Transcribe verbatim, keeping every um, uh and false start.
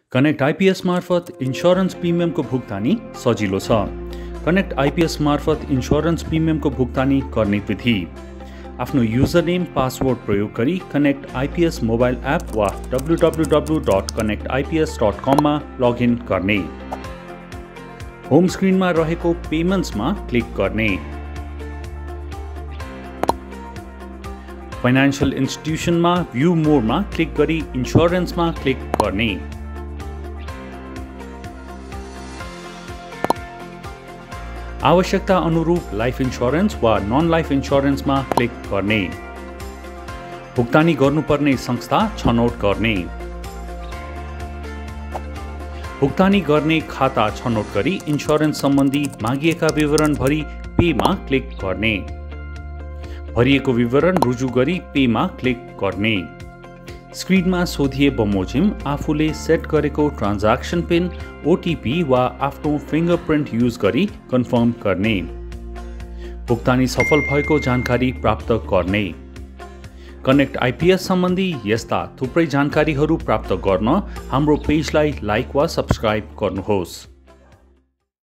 Connect IPS मार्फत insurance प्रिमियमको भुक्तानी सजिलो छ। कनेक्ट आइपीएस मार्फत इन्स्योरेन्स प्रिमियमको भुक्तानी गर्ने विधि: आफ्नो युजर नेम पासवर्ड प्रयोग गरी कनेक्ट आइपीएस मोबाइल एप वा W W W dot connect IPS dot com मा लगइन गर्ने। होम स्क्रिनमा रहेको पेमेन्ट्समा क्लिक गर्ने। फाइनान्शियल इन्स्टिट्युसनमा भ्यू मोरमा क्लिक गरी इन्स्योरेन्समा क्लिक गर्ने। आवश्यकता अनुरूप लाइफ इन्स्योरेन्स वा नन लाइफ इन्स्योरेन्समा क्लिक गर्ने। भुक्तानी गर्नुपर्ने संस्था छनौट गर्ने। भुक्तानी गर्ने खाता छनौट गरी इन्स्योरेन्स सम्बन्धी मागिएका विवरण भरी पेमा क्लिक गर्ने। भरिएको विवरण रुजु गरी पेमा क्लिक गर्ने। स्क्रिनमा सोधिए बमोजिम आफूले सेट गरेको ट्रान्ज्याक्सन पिन, ओटिपी वा आफ्नो फिङ्गरप्रिन्ट युज गरी कन्फर्म गर्ने। भुक्तानी सफल भएको जानकारी प्राप्त गर्ने। कनेक्ट आइपीएस सम्बन्धी यस्ता थुप्रै जानकारीहरू प्राप्त गर्न हाम्रो पेजलाई लाइक वा सब्स्क्राइब गर्नुहोस्।